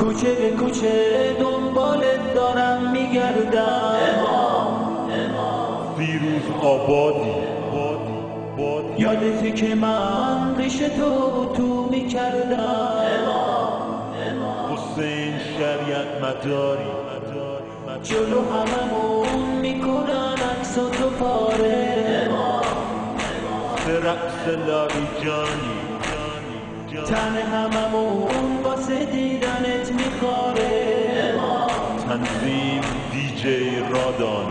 کوچه به کوچه دنبالت دارم میگردم. فیروز آبادی یادتی که من ریشه تو میکردم. حسین شریعت مداری جلو هممون میکنن عکس و تو پاره. رقص لاری جانی تن هممون واسه دیدنت میخواره. تنظیم دیجی رادان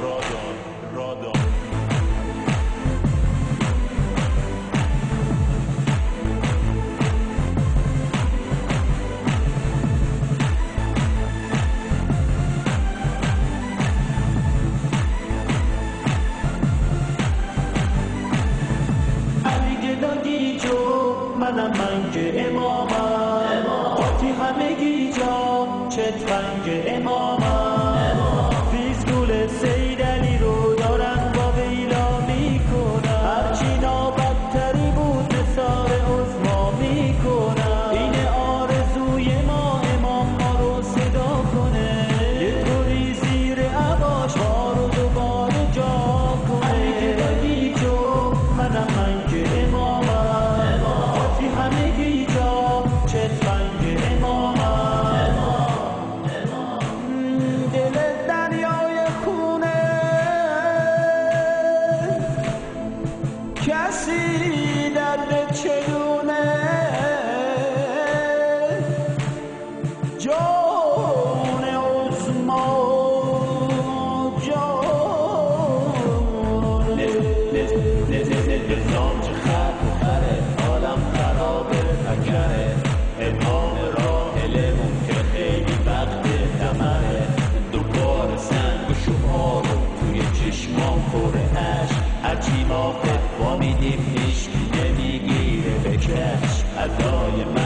منم منگ امامم، قاطی همگی جا چتفنگ امامم. فیزگول سیدعلی رو دارن با ویلا میکنن، هرچی نابدتری بود نثار عظما میکنن. این آرزوی ما امام ما رو صدا کنه، یه طوری زیر عباش ما رو دوباره جا کنه. علی گدایی جو منم منگ امامم، همگی جا چتفنگ امامم. دل دریای خونه کسی درد چگونه، جان عظما جان نظام چه خره عالم خرابه فکره. امام راحلمون که خیلی وقت دمره، دوباره سنگ و شعار توی چشمام پر عشق. هرچی ما فتوا میدیم هیچکی نمیگیره بکش. ادای من